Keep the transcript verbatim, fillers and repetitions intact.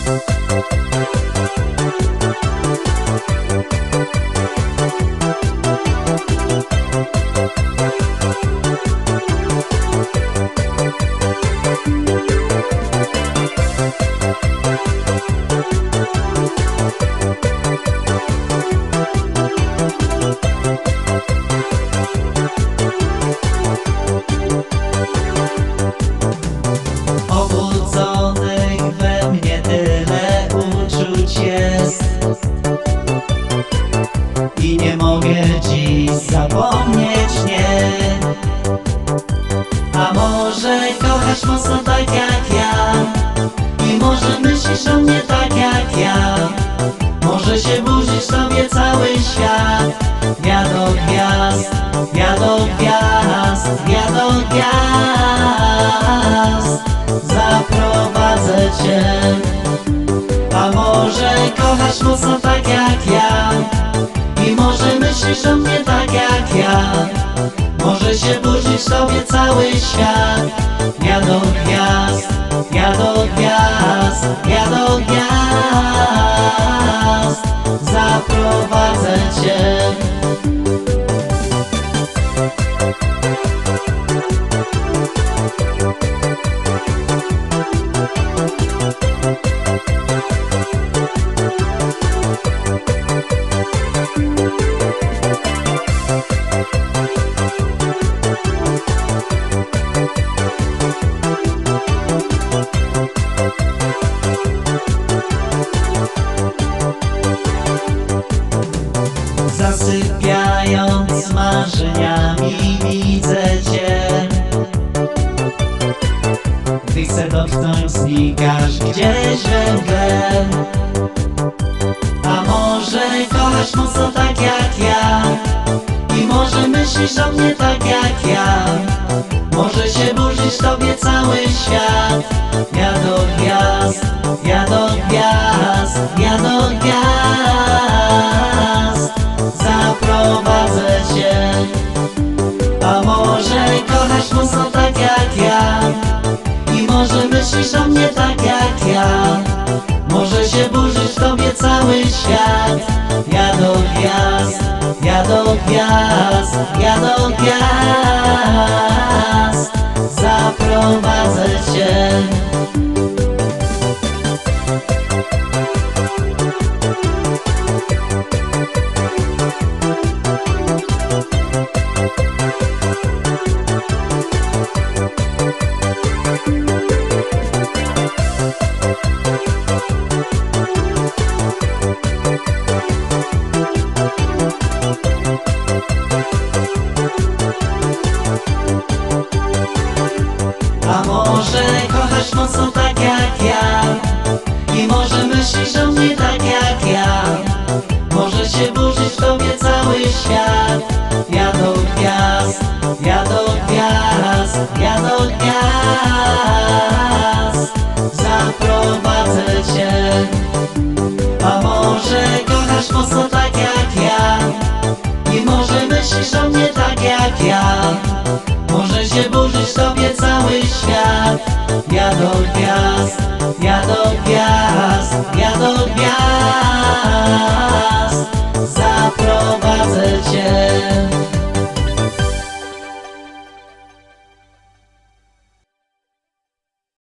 Obudzonych we mnie tyle uczuć jest i nie mogę dziś zapomnieć, nie. A może kochasz mocno tak jak ja i może myślisz o mnie tak jak ja. Może się burzyć tobie cały świat. Ja do gwiazd, ja do gwiazd, ja do gwiazd zaprowadzę cię. A może kochasz mocno tak jak ja i może myślisz o mnie tak jak ja. Może się burzyć tobie cały świat. Ja do gwiazd, ja do gwiazd, ja do gwiazd zaprowadzę cię. Zasypiając marzeniami widzę cię. Gdy chcę dotknąć, znikasz gdzieś we mgle. A może kochasz mocno tak jak ja i może myślisz o mnie tak jak ja. Może się burzyć tobie cały świat. Ja do gwiazd, ja do gwiazd, ja do gwiazd zaprowadzę cię. A może kochasz mocno tak jak ja i może myślisz o mnie tak jak ja. Może się burzyć tobie cały świat. Ja do gwiazd, ja do gwiazd, ja do gwiazd zaprowadzę cię. A może kochasz mocno tak